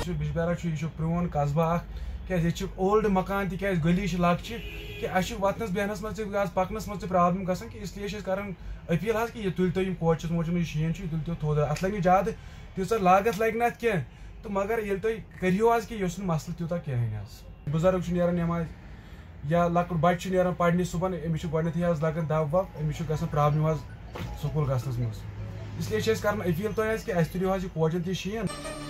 बिजबेरा यह प्रोन कस्बा क्या ओल्ड मकान तक गली लक्चे कि वतनस बेहनस मज पकनस मज प्रॉब्लम गसान कि इसलिए करान अपील कि यह तुल तुम कोचस वोचस शीन तुल तो थोद अत लगे ज्यादा तीसर लागत लगे ना कह तो मगर ये तुम करो आज कि यह मसल तूत कहें बुजुर्ग नमाज या लकुट बच्चे नान पढ़ने सुबह अमिस गथ लगन दव वव अमिस ग प्रॉब्लम स्कूल गसनस मज इसलिए कर अपील तुम कि तुलो कोचन शीन।